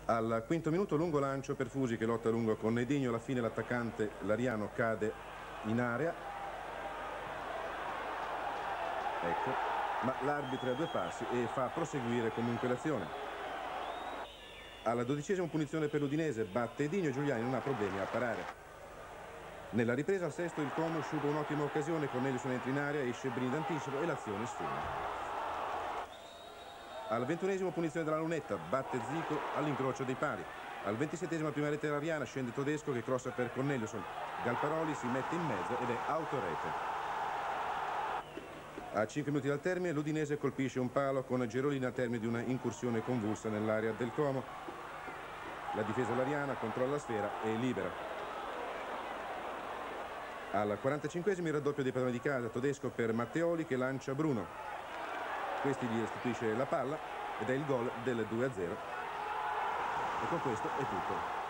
Al quinto minuto lungo lancio per Fusi che lotta a lungo con Nedigno, alla fine l'attaccante Lariano cade in area. Ecco, ma l'arbitro è a due passi e fa proseguire comunque l'azione. Alla 12ª punizione per l'Udinese, batte Edigno e Giuliani non ha problemi a parare. Nella ripresa al sesto il Como sciupa un'ottima occasione, Cornelius entra in area, esce Brini d'anticipo e l'azione sfuma. Al 21º punizione della Lunetta, batte Zico all'incrocio dei pali. Al 27º prima rete dell'Ariana, scende Todesco che crossa per Corneliusson. Galparoli si mette in mezzo ed è autorete. A 5 minuti dal termine l'Udinese colpisce un palo con Gerolini al termine di una incursione convulsa nell'area del Como. La difesa dell'Ariana controlla la sfera e libera. Al 45esimo il raddoppio dei padroni di casa, Todesco per Matteoli che lancia Bruno. Questi gli restituisce la palla ed è il gol del 2-0 e con questo è tutto.